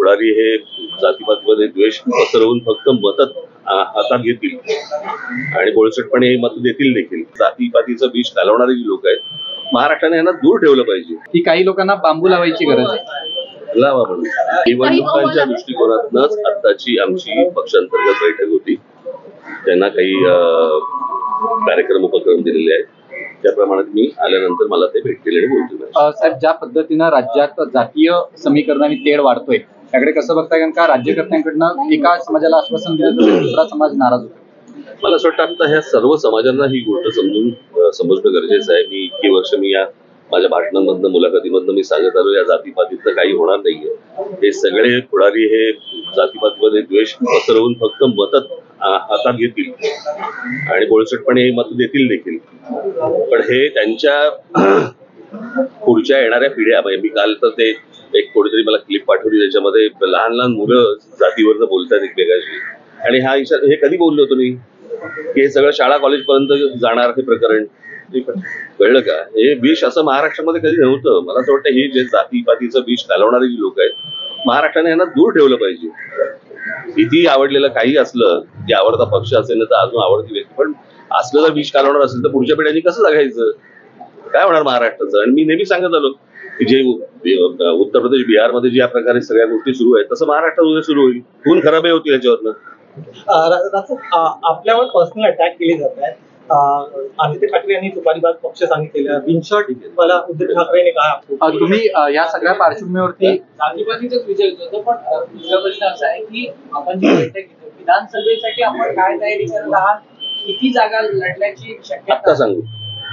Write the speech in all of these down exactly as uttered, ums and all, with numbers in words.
पुढारी हे जातीपातीमध्ये द्वेष पसरवून फक्त मत हातात घेतील आणि बोळसटपणे हे मत देतील देखील. जातीपातीचं विष घालवणारी जी लोक आहेत महाराष्ट्राने यांना दूर ठेवलं पाहिजे. ती काही लोकांना बांबू लावायची गरज आहे. लावा म्हणून निवडणुकांच्या दृष्टिकोनातूनच आताची आमची पक्षांतर्गत बैठक होती. त्यांना काही कार्यक्रम उपक्रम दिलेले आहेत. त्याप्रमाणे मी आल्यानंतर मला ते भेटतील आणि बोलतील. साहेब, ज्या पद्धतीनं राज्यात जातीय समीकरणाने तेढ वाढतोय त्याकडे कसं बघताय? कारण का राज्यकर्त्यांकडनं एका समाजाला आश्वासन दिलं तर दुसरा समाज नाराज होतो. मला असं वाटतं आता ह्या सर्व समाजांना ही गोष्ट समजून समजणं गरजेचं आहे. मी इतकी वर्ष मी या माझ्या भाषणांमधनं मुलाखतीमधनं मी सांगत आलो या जातीपातीचं काही होणार नाहीये. हे सगळे पुढारी हे जातीपातीमध्ये द्वेष पसरवून फक्त मत हातात घेतील आणि बोळसटपणे हे मत देतील देखील. पण हे त्यांच्या पुढच्या येणाऱ्या पिढ्या म्हणजे मी काल तर ते एक कोणीतरी मला क्लिप पाठवली त्याच्यामध्ये लहान लहान मुलं जातीवरनं बोलतात एकमेकांशी. आणि हा इशारा हे कधी बोललो तुम्ही की हे सगळं शाळा कॉलेज पर्यंत जाणार हे प्रकरण कळलं का? हे विष असं महाराष्ट्रामध्ये कधी नव्हतं. मला असं वाटतं हे जे जातीपातीचं विष घालवणारी जी लोक आहेत महाराष्ट्राने यांना दूर ठेवलं पाहिजे. किती आवडलेलं काही असलं की आवडता पक्ष असेल ना तर अजून आवडती व्यक्ती पण असलं जर विष घालवणार असेल तर पुढच्या पिढ्यांनी कसं जगायचं? काय होणार महाराष्ट्राचं? आणि मी नेहमी सांगत आलो की जे उत्तर प्रदेश बिहारमध्ये ज्या प्रकारे सगळ्या गोष्टी सुरू आहेत तसं महाराष्ट्रात उद्या सुरू होईल. खून खराबही होतील याच्यावरनं. आपल्यावर पर्सनल अटॅक केले जात आहेत. आदित्य ठाकरे यांनी तुपारीबाज पक्ष सांगितलेला बिनशॉट मला उद्धव ठाकरेने काय तुम्ही या सगळ्या पार्श्वभूमीवरती जातीपातीचाच विचार होतो. पण दुसरा प्रश्न असा आहे की आपण जी बैठक घेतो विधानसभेसाठी आपण काय तयारी करत आहात? किती जागा लढण्याची शक्यता? आत्ता सांगू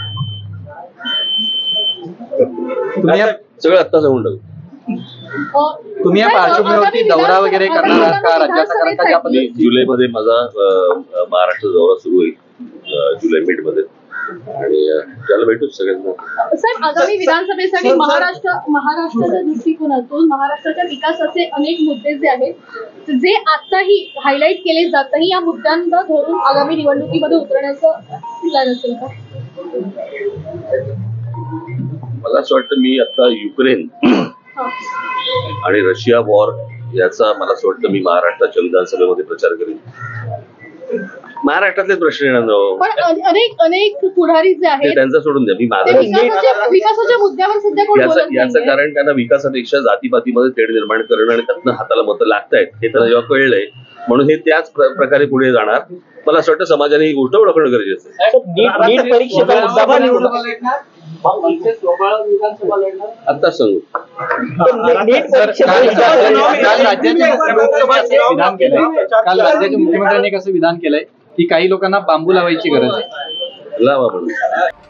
तुम्ही सगळं आत्ता सांगून टाकू. तुम्ही या पार्श्वभूमीवरती दौरा वगैरे करणार आहात का राज्याचा? कारण का ज्या पद्धतीने जुलैमध्ये माझा महाराष्ट्र दौरा सुरू होईल जुलै मिड मध्ये आणि त्याला भेटूच सगळ्यांना. साहेब, आगामी विधानसभेसाठी महाराष्ट्र महाराष्ट्राच्या दृष्टिकोनातून महाराष्ट्राच्या विकासाचे अनेक मुद्दे जे आहेत जे आताही हायलाईट केले जात नाही या मुद्द्यांना धरून आगामी निवडणुकीमध्ये उतरण्याचं प्लॅन असेल का? मला असं वाटतं मी आता युक्रेन आणि रशिया वॉर याचा मला असं वाटतं मी महाराष्ट्राच्या विधानसभेमध्ये प्रचार करेन. महाराष्ट्रातलेच प्रश्न येणार पण अनेक अनेक पुढारी जे आहेत त्यांचा सोडून द्या. मी विकासाच्या मुद्द्यावर सध्या कोण बोलत नाहीये. याचं कारण त्यांना विकासापेक्षा जातीपातीमध्ये तेढ निर्माण करणं आणि त्यातनं हाताला मतं लागतायत हे त्यांना जेव्हा कळलंय म्हणून हे त्याच प्रकारे पुढे जाणार. मला असं वाटतं समाजाने ही गोष्ट ओळखणं गरजेचं आहे. आता सांगू काल राज्याच्या मुख्यमंत्र्यांनी कसं विधान केलंय की काही लोकांना बांबू लावायची गरज आहे. लावा म्हणून.